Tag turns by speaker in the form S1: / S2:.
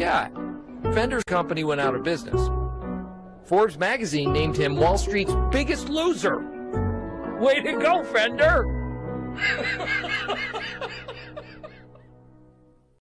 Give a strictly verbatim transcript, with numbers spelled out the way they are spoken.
S1: yeah, Fender's company went out of business. Forbes magazine named him Wall Street's biggest loser. Way to go, Fender!